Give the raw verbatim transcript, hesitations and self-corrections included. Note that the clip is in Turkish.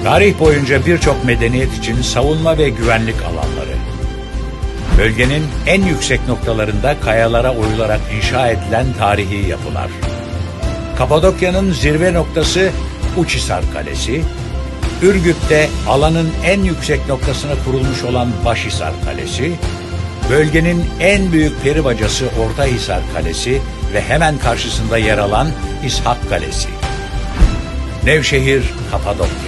Tarih boyunca birçok medeniyet için savunma ve güvenlik alanları. Bölgenin en yüksek noktalarında kayalara oyularak inşa edilen tarihi yapılar. Kapadokya'nın zirve noktası Uçhisar Kalesi, Ürgüp'te alanın en yüksek noktasına kurulmuş olan Başhisar Kalesi, bölgenin en büyük peri bacası Ortahisar Kalesi ve hemen karşısında yer alan İshak Kalesi. Nevşehir, Kapadokya.